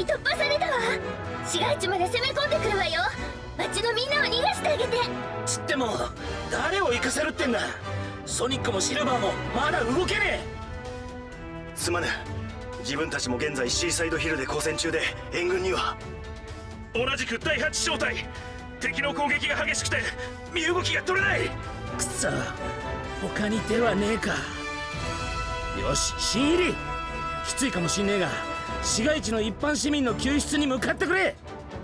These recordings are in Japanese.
突破されたわ。市街地まで攻め込んでくるわよ。町のみんなを逃がしてあげて。 つっても誰を行かせるってんだ。ソニックもシルバーもまだ動けねえ。 すまぬ。自分たちも現在シーサイドヒルで交戦中で援軍には。 同じく第8小隊。敵の攻撃が激しくて身動きが取れない。くそ、他に手はねえか。よし、新入り。きついかもしんねえが市街地の一般市民の救出に向かってくれ。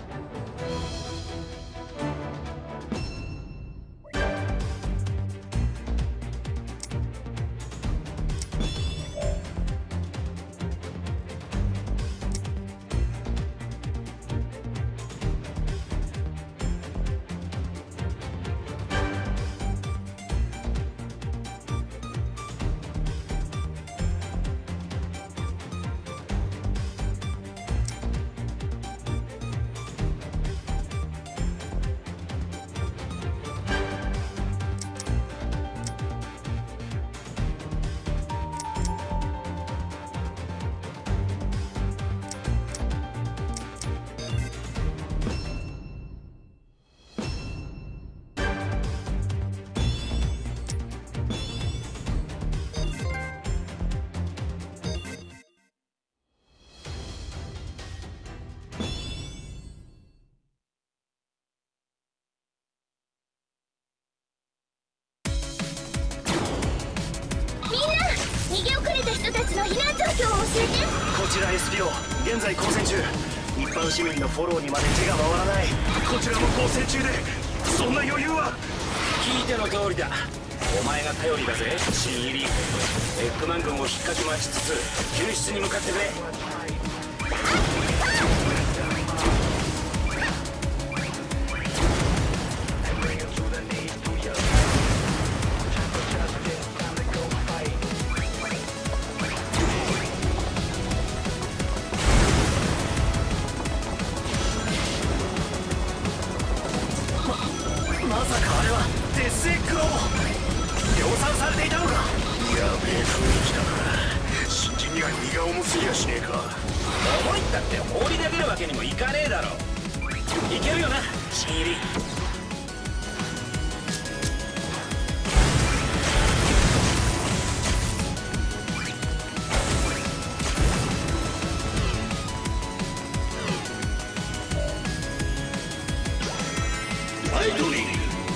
人たちの避難状況を教えて。 こちら SPO、 現在交戦中。一般市民のフォローにまで手が回らない。こちらも交戦中でそんな余裕は。 聞いての通りだ。お前が頼りだぜ、新入り。エッグマン軍を引っかき待ちつつ救出に向かってくれ。 まさかあれはデスエッグロボ。量産されていたのか。やべえ雰囲気だな。新人には荷が重すぎやしねえか。 重いったって放り投げるわけにもいかねえだろ。いけるよな、新入り。アイドリー。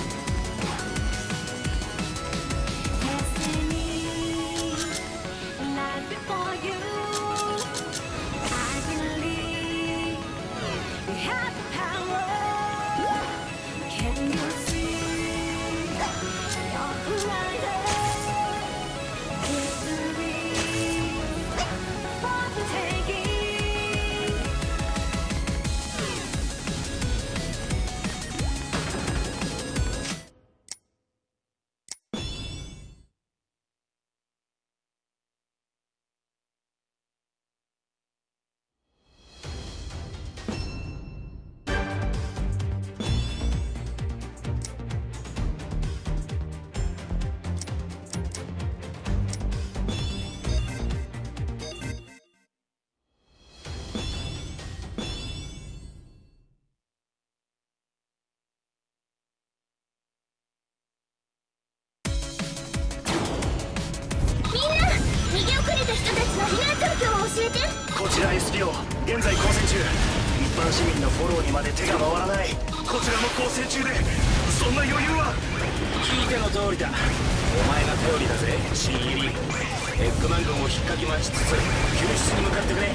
教えて。 こちら SPO、 現在交戦中。一般市民のフォローにまで手が回らない。こちらも交戦中でそんな余裕は。 聞いての通りだ。お前が頼りだぜ、新入り。エッグマン軍を引っかき待ちつつ救出に向かってくれ。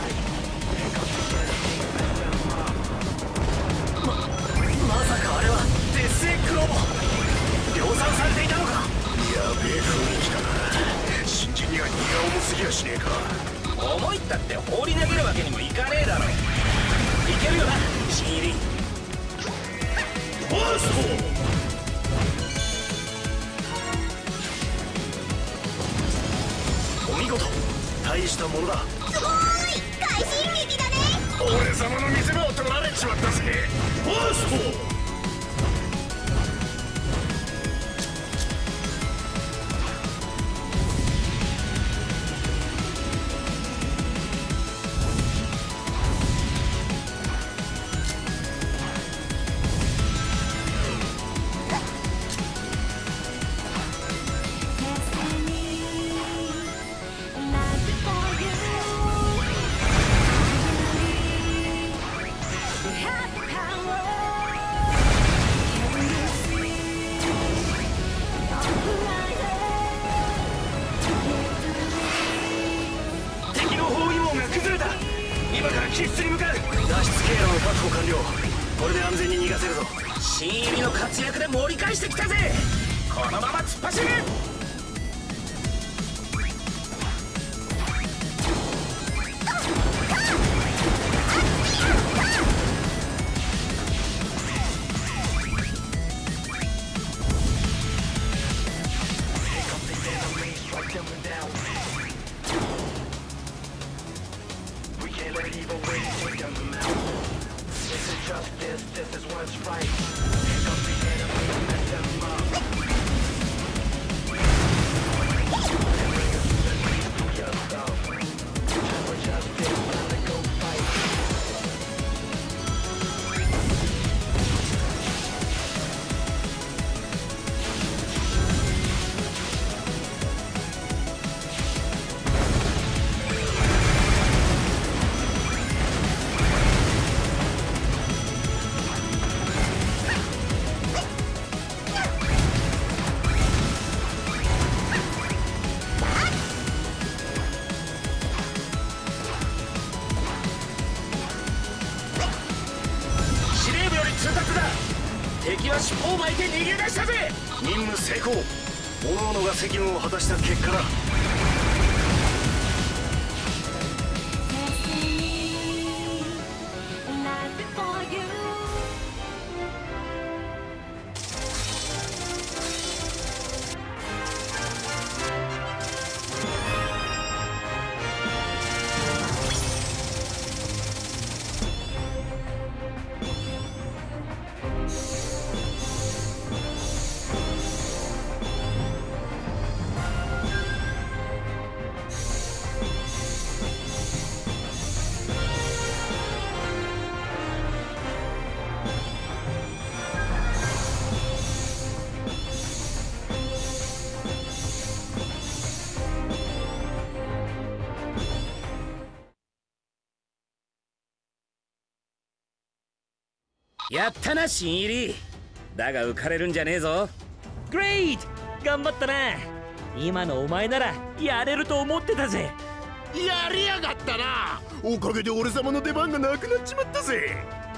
まさかあれはデスエッグロボ。量産されていたのか。やべえ雰囲気だな。新人には荷が重すぎやしねえか。 重いったって放り投げるわけにもいかねえだろ。いけるよな、新入り。 バースト。お見事、大したものだ。 すごーい、快進撃だね。 俺様の見せ場を取られちまったぜ。バースト。 保完了。これで安全に逃がせるぞ。 新入りの活躍で盛り返してきたぜ。このまま突っ走る。敵は尻尾を巻いて逃げ出したぜ。 任務成功。各々が責務を果たした結果だ。 やったな新入り。だが浮かれるんじゃねえぞ。 グレイト、頑張ったな。今のお前ならやれると思ってたぜ。 やりやがったな。おかげで俺様の出番がなくなっちまったぜ。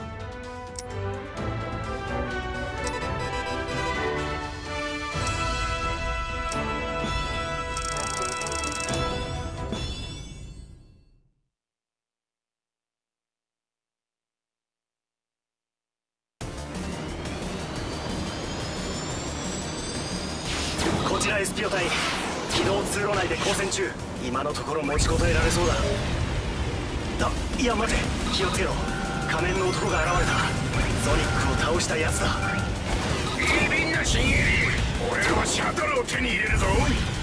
こちら SPO 隊、機動通路内で交戦中。今のところ持ちこたえられそうだ。いや待て、気をつけろ。仮面の男が現れた。ソニックを倒したやつだ。 ビビンな新入り、俺らはシャトルを手に入れるぞ。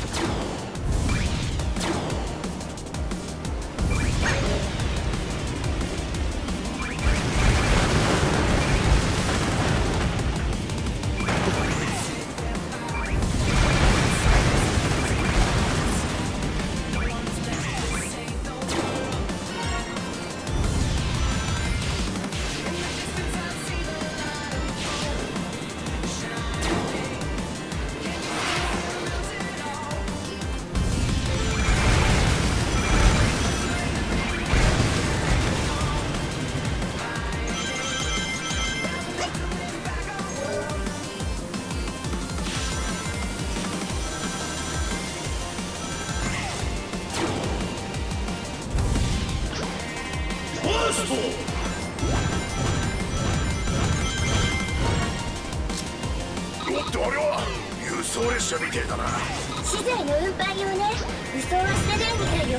おっと、あれは輸送列車みてえだな。 資材の運搬用ね。輸送はしてないみたいよ。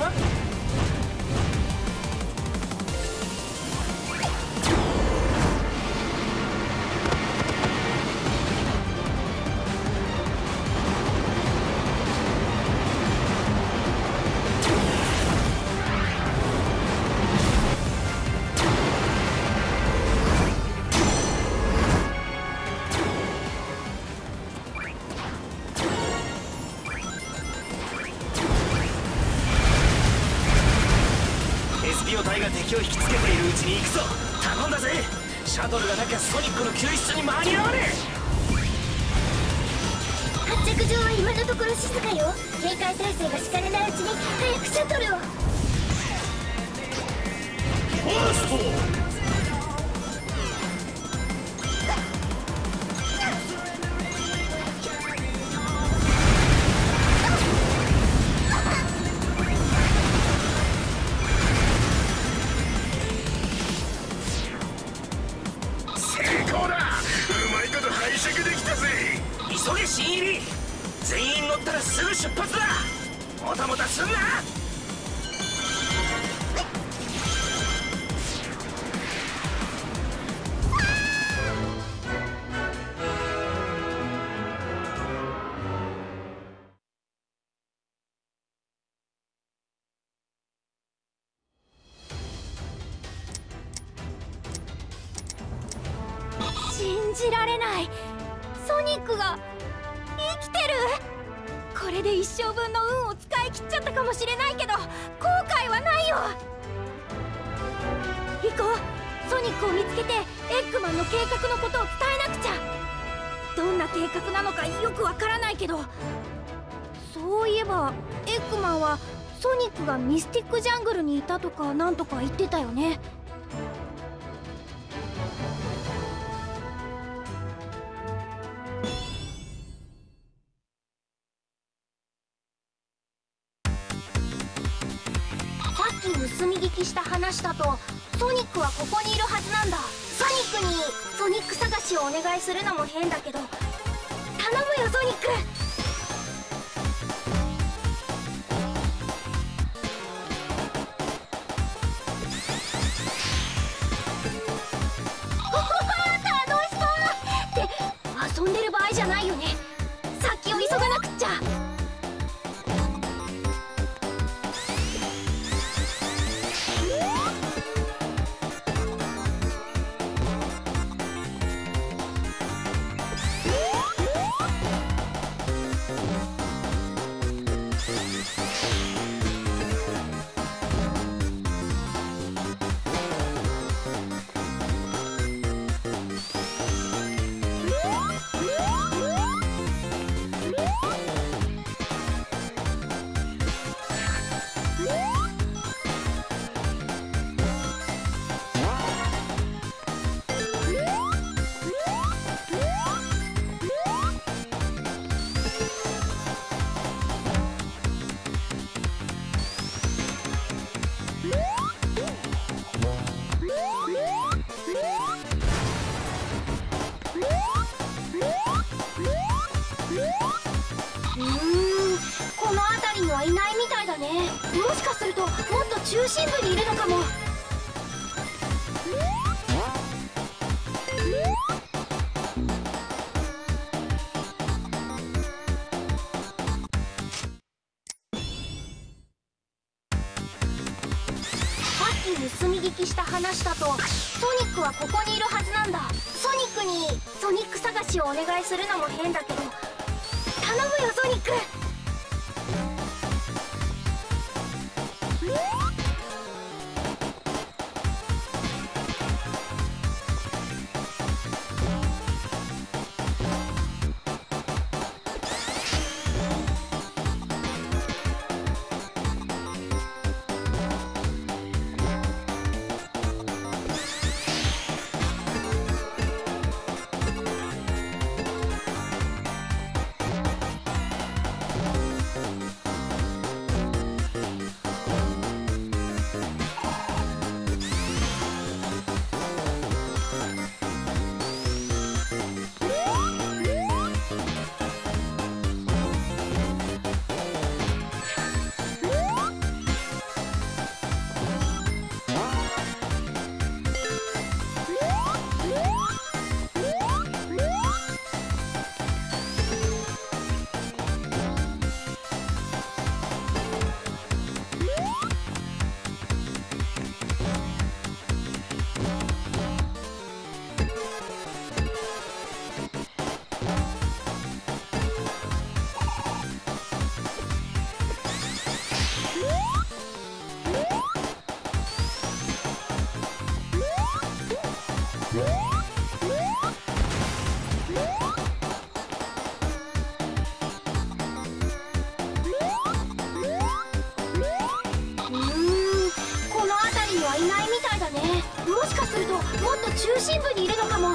SPO 隊が敵を引きつけているうちに行くぞ。頼んだぜ。シャトルがなきゃソニックの救出に間に合わねえ。 発着場は今のところ静かよ。警戒態勢が敷かれないうちに早くシャトルを。 ファースト。 高だ。うまいこと拝借できたぜ。 急げ新入り。全員乗ったらすぐ出発だ。もたもたすんな。 信じられない。ソニックが生きてる。これで一生分の運を使い切っちゃったかもしれないけど後悔はないよ。行こう。ソニックを見つけてエッグマンの計画のことを伝えなくちゃ。どんな計画なのかよくわからないけど、そういえばエッグマンはソニックがミスティックジャングルにいたとかなんとか言ってたよね。盗み聞きした話だとソニックはここにいるはずなんだ。ソニックにソニック探しをお願いするのも変だけど頼むよソニック。おお楽しそうって遊んでる場合じゃないよね。先を急がなくっちゃ。この辺りにはいないみたいだね。もしかするともっと中心部にいるのかも。さっき盗み聞きした話だとソニックはここにいるはずなんだ。ソニックにソニック探しをお願いするのも変だけど頼むよソニック。もしかするともっと中心部にいるのかも。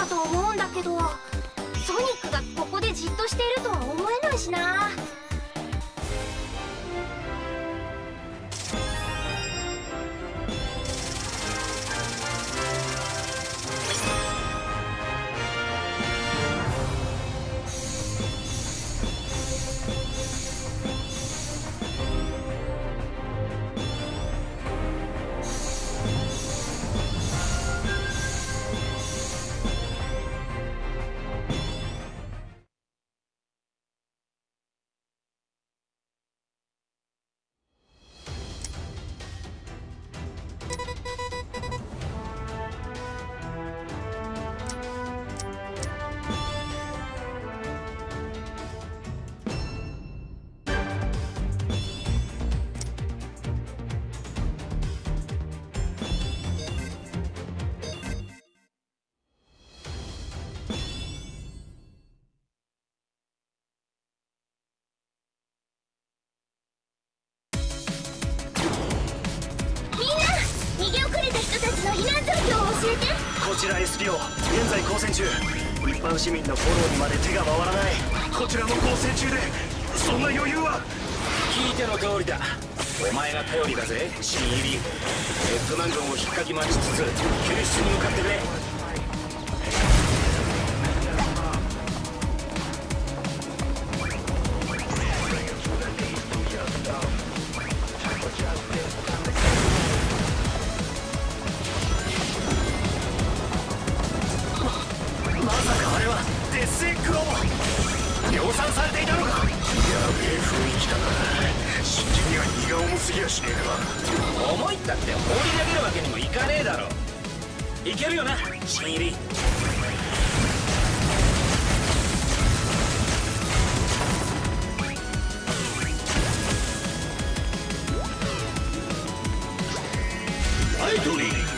だと思うんだけど、ソニックがここでじっとしているとは思えないしな。 こちら SPO 現在交戦中。一般市民のフォローにまで手が回らない。こちらも交戦中でそんな余裕は。 聞いての通りだ。お前が頼りだぜ新入り。レッドマン軍を引っかき待ちつつ救出に向かってくれ。 量産されていたのか。やべえ雰囲気だな。新人には荷が重すぎやしねえか。 重いったって放り投げるわけにもいかねえだろ。いけるよな新入り。 はいトリー。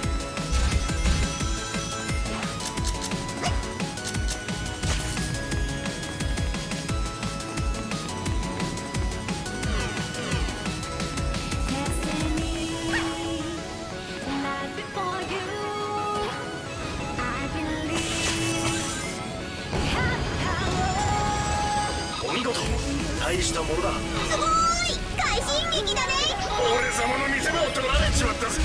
大したものだ。 すごーい、快進撃だね。 俺様の見せ場を取られちまったぜ。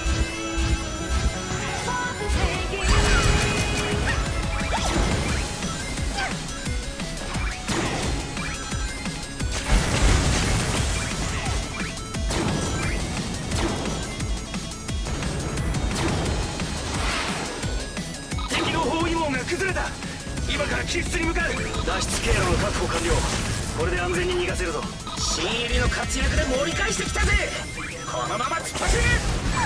敵の包囲網が崩れた。今から救出に向かう。脱出経路の確保完了。これで安全に逃がせるぞ。 新入りの活躍で盛り返してきたぜ。このまま突っ走れ。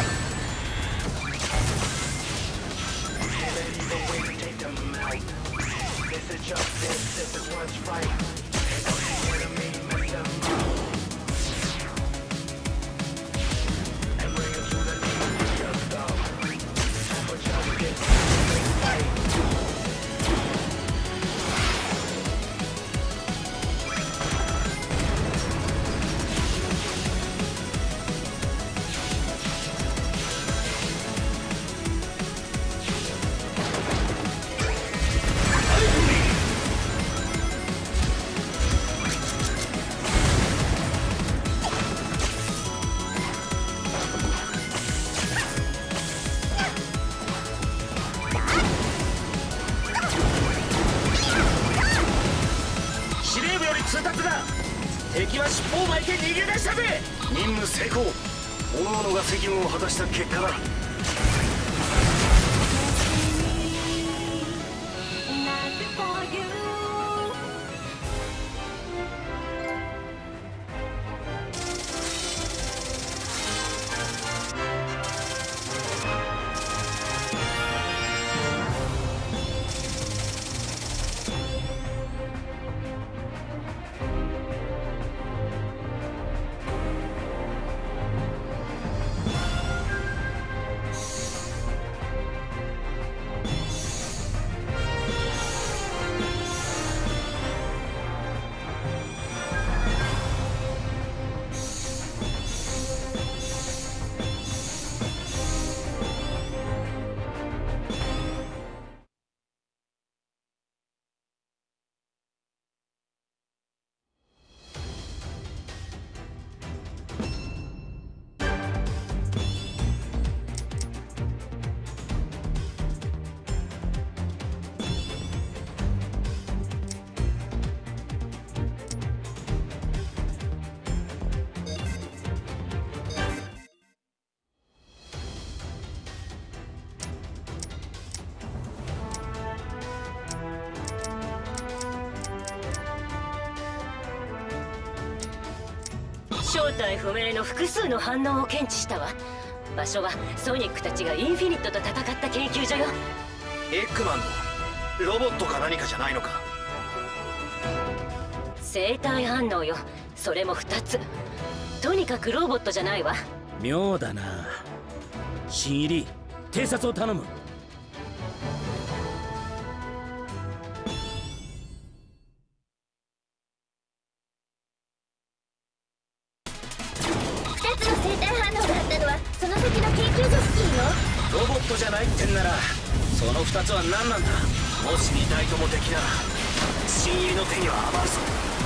敵は尻尾を巻いて逃げ出したぜ。 任務成功。各々が責務を果たした結果だ。 正体不明の複数の反応を検知したわ。場所はソニックたちがインフィニットと戦った研究所よ。 エッグマンのロボットか何かじゃないのか。 生体反応よ。それも2つ。とにかくロボットじゃないわ。 妙だな。新入り偵察を頼む。 2つの生体反応があったのはその先の研究所付近よ。 ロボットじゃないってんならその2つは何なんだ。 もし2体とも敵なら新入りの手には余るぞ。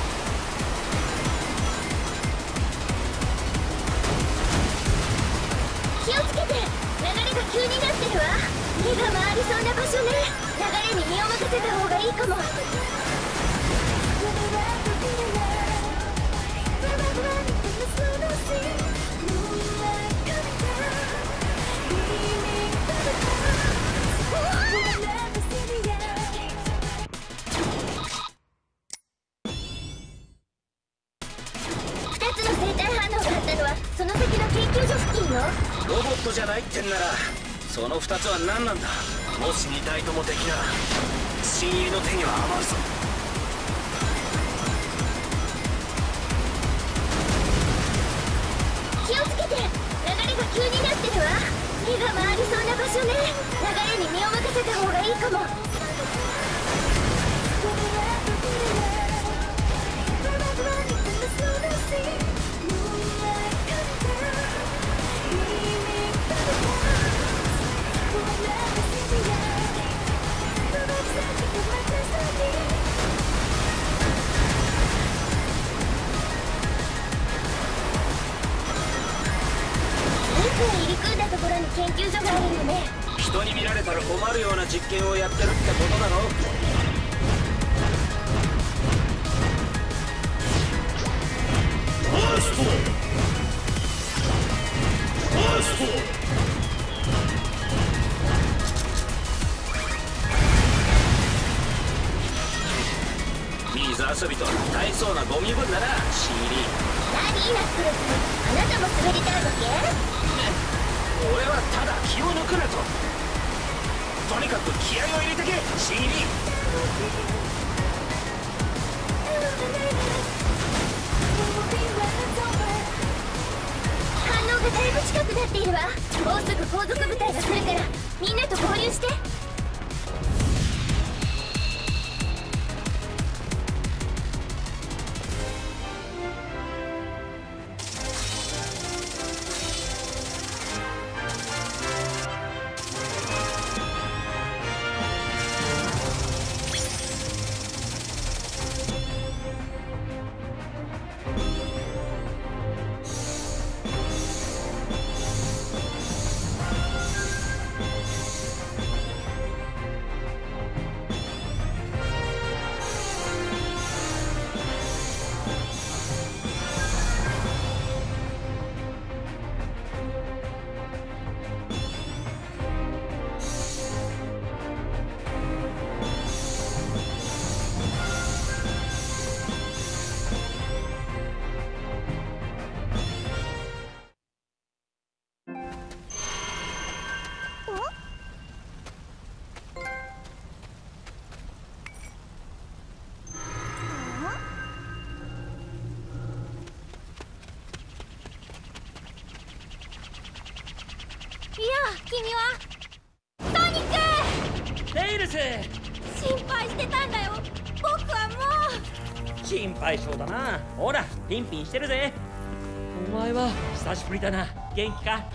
気をつけて。流れが急になってるわ。目が回りそうな場所ね。流れに身を任せた方がいいかも。2つの生体反応があったのはその先の研究所付近よ。 ロボットじゃないってんならその2つは何なんだ。 もし2体とも敵なら新入りの手には余るぞ。 気をつけて。流れが急になってるわ。目が回りそうな場所ね。流れに身を任せた方がいいかも。入り組んだところに研究所があるんだね。 人に見られたら困るような実験をやってるってことだろ。水遊びと大層なゴミ分だな、新入り。 何ナックルズ、あなたも滑りたいわけ？ 俺はただ気を抜くなと。とにかく気合を入れてけ、新入り。 反応がだいぶ近くなっているわ。もうすぐ後続部隊が来るからみんなと合流して。いや、君はソニック！ テイルス、 心配してたんだよ。僕はもう心配性だな。ほらピンピンしてるぜ。お前は久しぶりだな。元気か？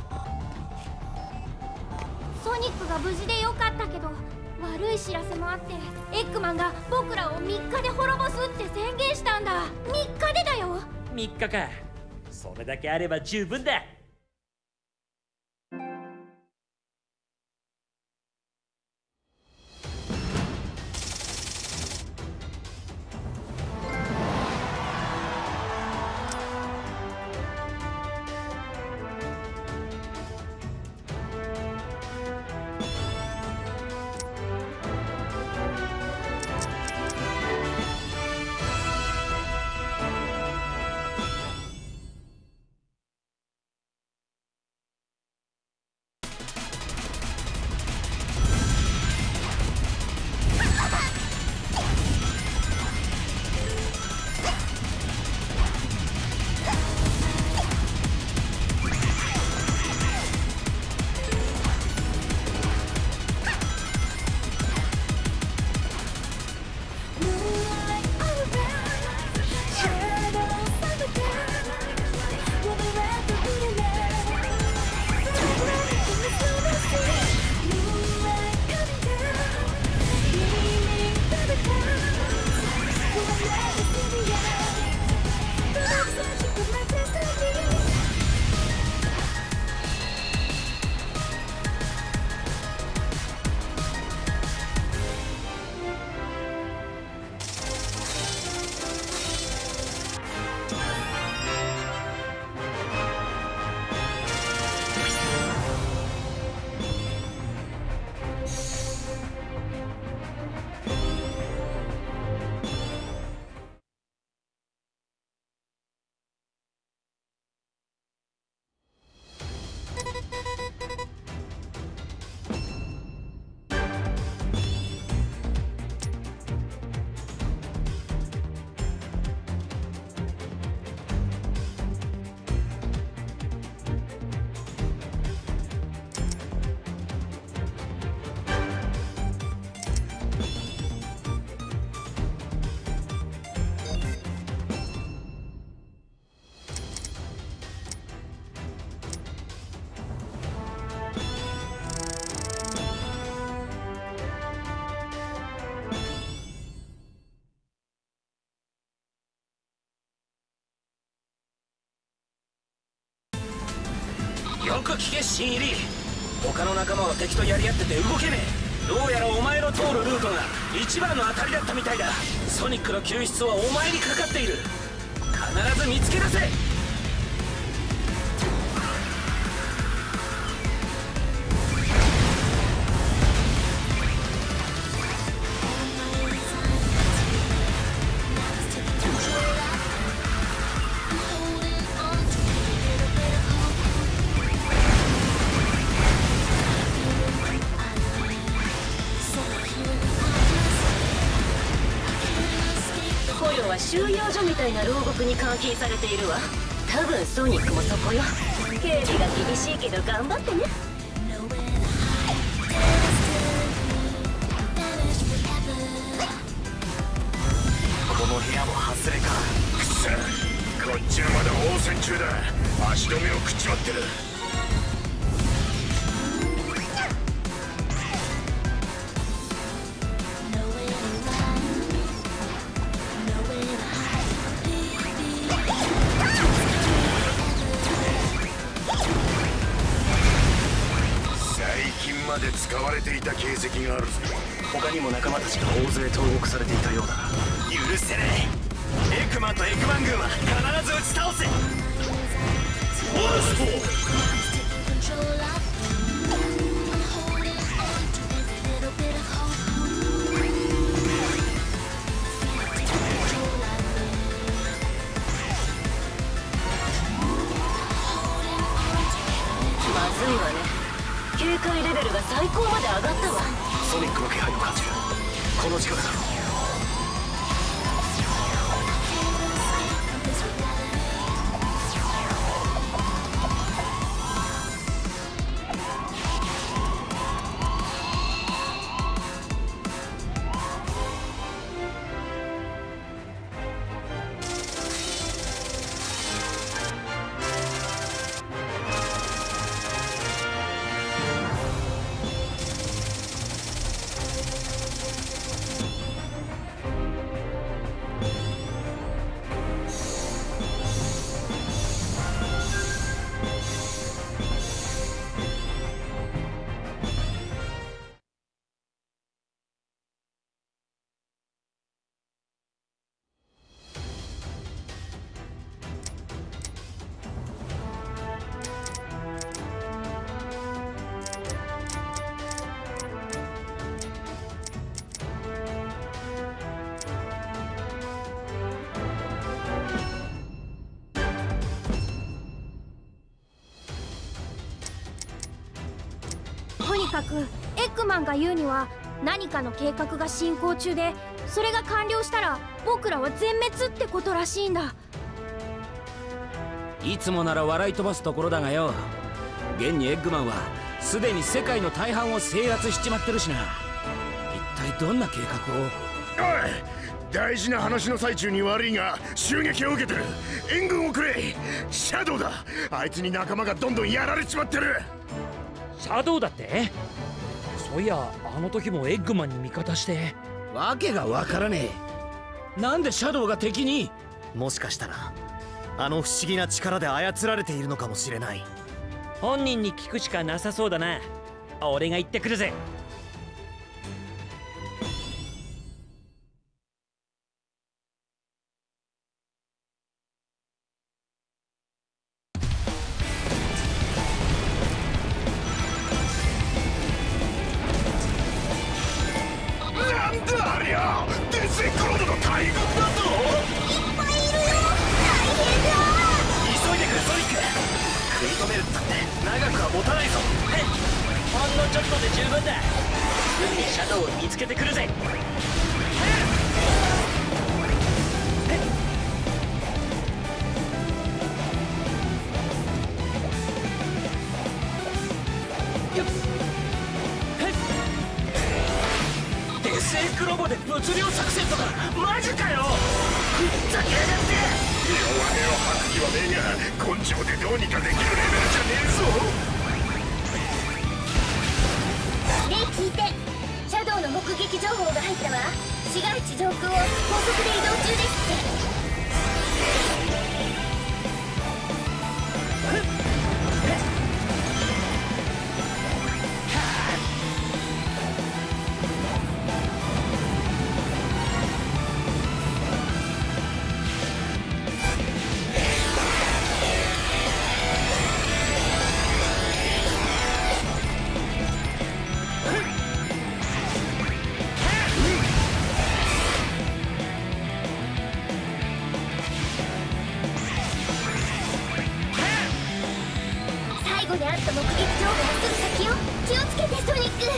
ソニックが無事でよかったけど悪い知らせもあって、エッグマンが僕らを3日で滅ぼすって宣言したんだ。3日でだよ。 3日か。それだけあれば十分だ。 よく聞け新入り。他の仲間は敵とやり合ってて動けねえ。どうやらお前の通るルートが一番の当たりだったみたいだ。ソニックの救出はお前にかかっている。必ず見つけ出せ。 収容所みたいな牢獄に監禁されているわ。多分ソニックもそこよ。警備が厳しいけど頑張ってね。 この部屋も外れか。 くそ、こっちはまだ応戦中だ。足止めを食っちまってる。まで使われていた形跡があるぞ。 他にも仲間たちが大勢投獄されていたようだな。許せない。エッグマンとエッグマン軍は必ず打ち倒せ。 ワーストまずいわね。警戒レベルが最高まで上がったわ。 ソニックの気配を感じる。この近くだろう。 とにかくエッグマンが言うには何かの計画が進行中で、それが完了したら僕らは全滅ってことらしいんだ。 いつもなら笑い飛ばすところだがよ、現にエッグマンはすでに世界の大半を制圧しちまってるしな。一体どんな計画を。 おい、大事な話の最中に悪いが襲撃を受けてる。援軍をくれ。シャドウだ。あいつに仲間がどんどんやられちまってる。 シャドウだって？そういや、あの時もエッグマンに味方して。 わけがわからねえ。なんでシャドウが敵に。 もしかしたらあの不思議な力で操られているのかもしれない。 本人に聞くしかなさそうだな。俺が行ってくるぜ。 なんだありゃ、デスエクロードの大軍だぞ。 いっぱいいるよ。大変だ。 急いでくれソニック。食い止めるったって長くは持たないぞ。 ほんのちょっとで十分だ。すぐにシャドウを見つけてくるぜ。 デスエクロボで物量作戦とかマジかよ。ふざけやがって。 弱音を吐く気はねえが根性でどうにかできるレベルじゃねえぞ。 ねえ聞いて、シャドウの目撃情報が入ったわ。市街地上空を高速で移動中ですって。 ット目撃情報すぐ先よ。気をつけてソニック。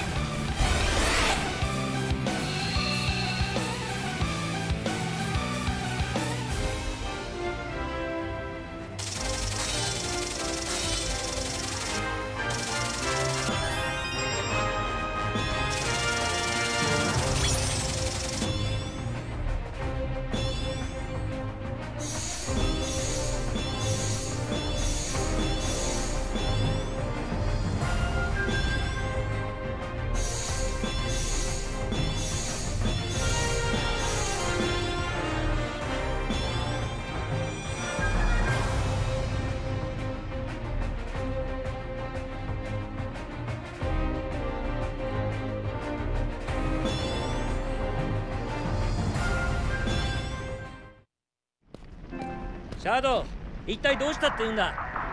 シャドウ、一体どうしたって言うんだ。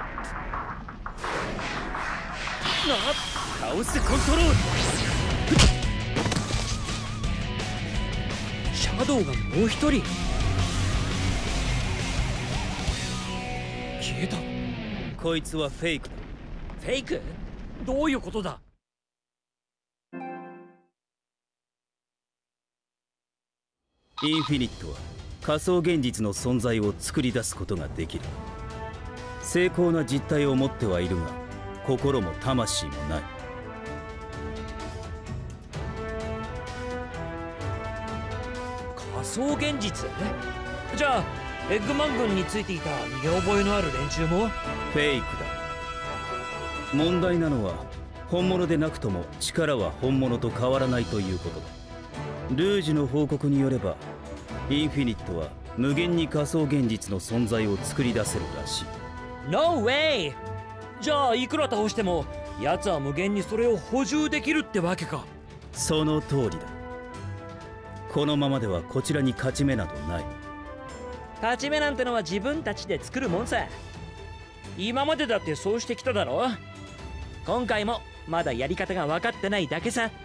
カオスコントロール。シャドウがもう一人消えた。 こいつはフェイクだ。 フェイク？どういうことだ？ インフィニットは仮想現実の存在を作り出すことができる。精巧な実体を持ってはいるが心も魂もない。 仮想現実？じゃあエッグマン軍についていた見覚えのある連中もフェイクだ。問題なのは本物でなくとも力は本物と変わらないということだ。ルージュの報告によればインフィニットは無限に仮想現実の存在を作り出せるらしい。 No way！ じゃあいくら倒しても奴は無限にそれを補充できるってわけか。 その通りだ。このままではこちらに勝ち目などない。 勝ち目なんてのは自分たちで作るもんさ。今までだってそうしてきただろ。今回もまだやり方が分かってないだけさ。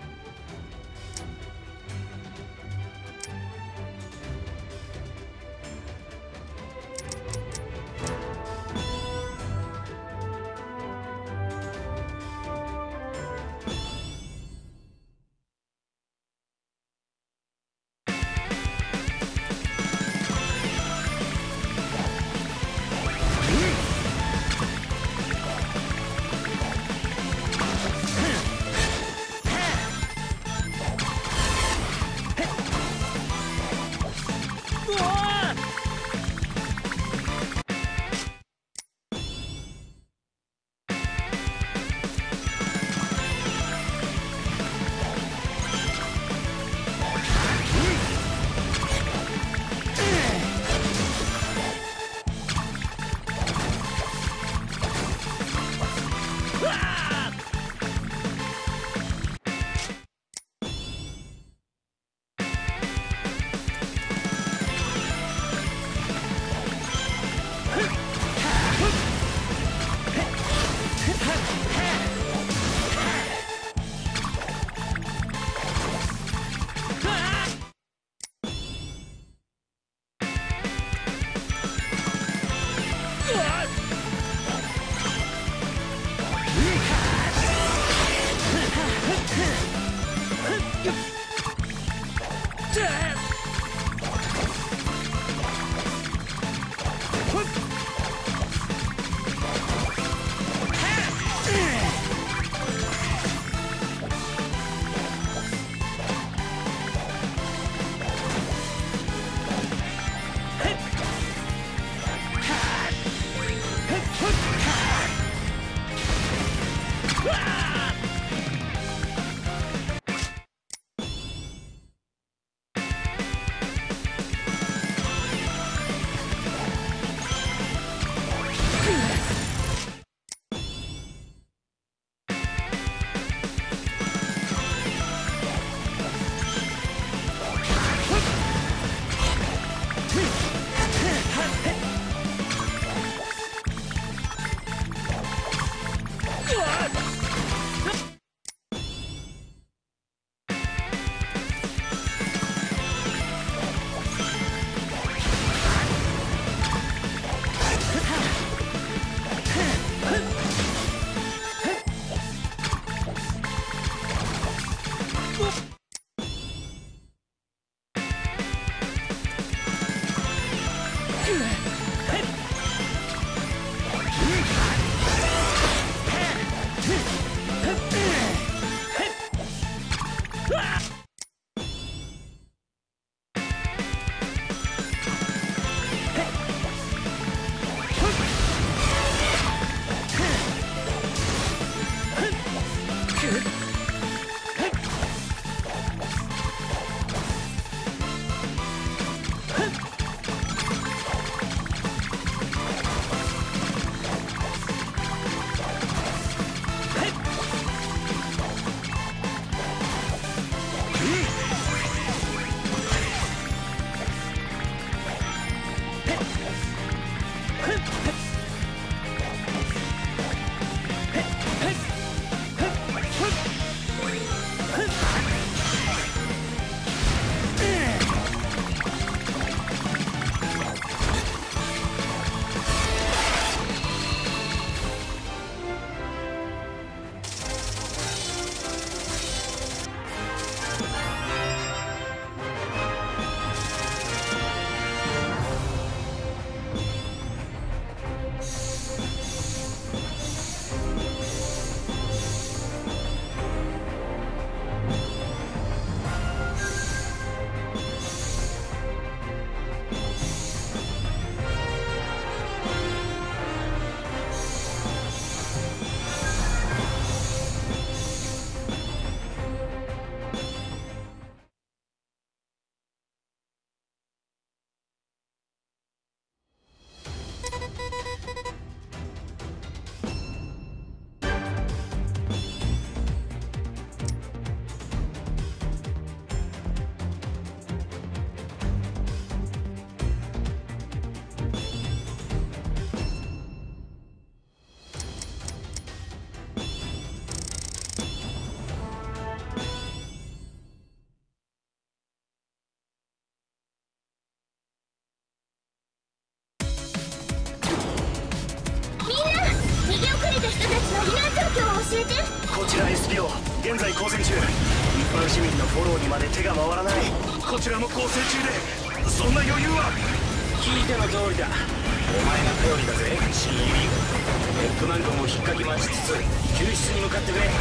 こちら SPO 現在交戦中。一般市民のフォローにまで手が回らない。 こちらも交戦中でそんな余裕は。 聞いての通りだ。お前が頼りだぜ新入り。エッグマンゴンを引っかき回しつつ救出に向かってくれ。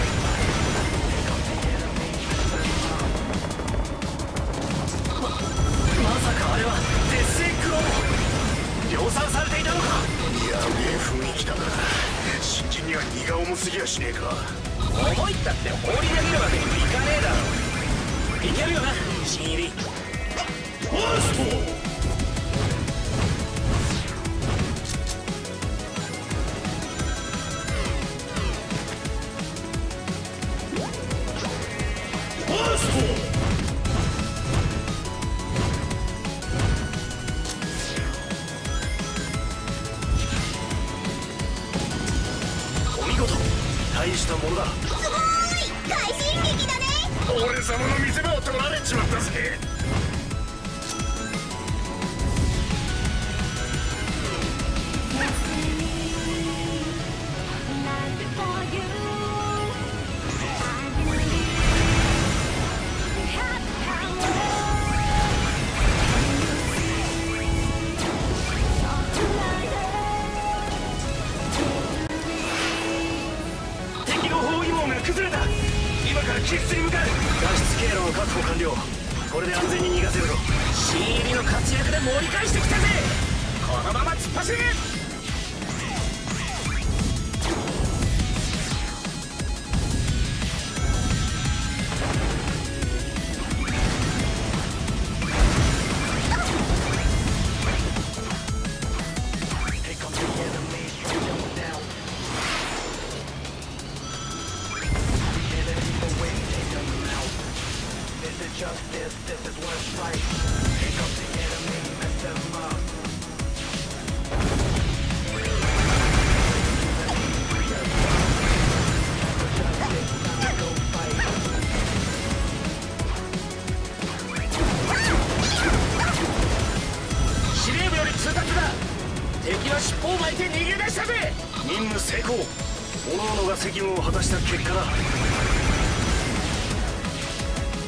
まさかあれはデスエッグを量産されていたのか。 やべえ雰囲気だな。新人には荷が重すぎやしねえか。 重いったって放り投げるわけにもいかねえだろ。いけるよな新入り。 ファースト大したものだ。 すごーい、快進撃だね。 俺様の見せ場を取られちまったぜ。 崩れた。今から救出に向かう。 脱出経路の確保完了。これで安全に逃がせるぞ。 新入りの活躍で盛り返してきたぜ。このまま突っ走る。敵は尻尾を巻いて逃げ出したぜ。 任務成功。各々が責務を果たした結果だ。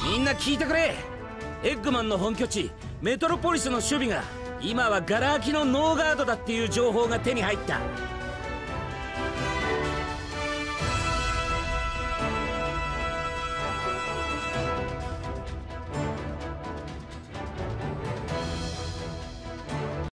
みんな聞いてくれ。エッグマンの本拠地メトロポリスの守備が今はガラ空きのノーガードだっていう情報が手に入った。